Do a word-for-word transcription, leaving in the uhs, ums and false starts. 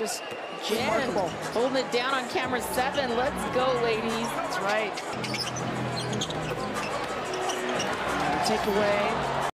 just Jen remarkable. holding it down on camera seven. Let's go, ladies. That's right. Take away.